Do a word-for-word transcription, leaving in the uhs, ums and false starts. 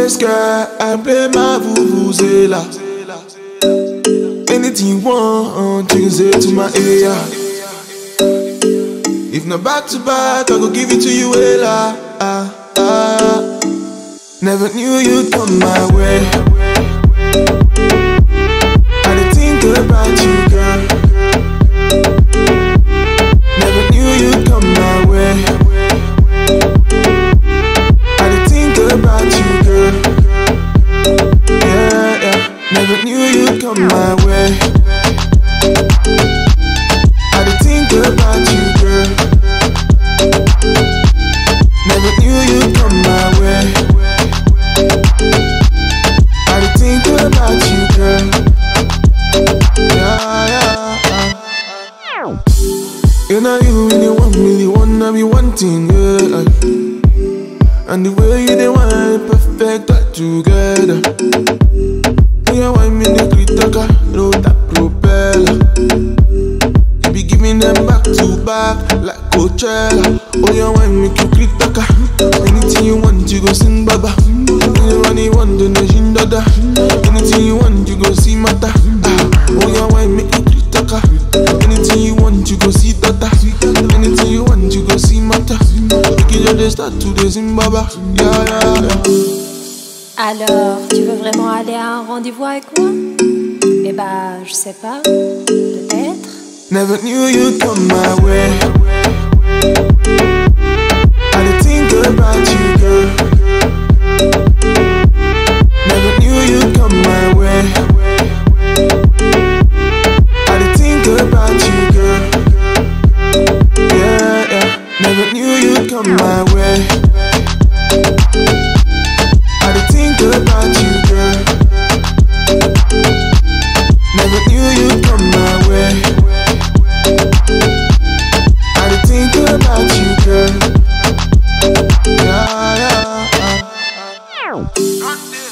sky, I play my vuvuzela. Anything you want, you can say to my ear. If not back to back, I go give it to you, Ella. Ah, ah. Never knew you'd come my way. I didn't think about you, girl. Never knew you'd come my way. I didn't think about you, girl. Yeah, yeah. Never knew you'd come my way. I didn't think about you, girl. Never knew you'd come my way. I didn't think about you, girl. Yeah, yeah. You know you really want me, you wanna be wanting, yeah. And the way you they want perfect that together. You want me the critical, roll that propeller. You be giving them back to back like Coachella. Oh, you want me to critical. Anything you want, you go sing baba. Anyone you want, do nation dada. Anything you want, you go see mata. Ah, oh, you want me to critical. Anything you want, you go see tata. Anything you want, you go see mata. You can just start to the Zimbabwe. Yeah, yeah, yeah. Alors, tu veux vraiment aller à un rendez-vous avec moi? Eh bah, je sais pas, peut-être. Never knew you'd come my way. I didn't think about you, girl. Never knew you'd come my way. I didn't think about you, girl. Yeah, yeah. Never knew you'd come my way. I didn't think about you, girl. Never knew you'd come my way. I didn't think about you, girl. Yeah, yeah, yeah.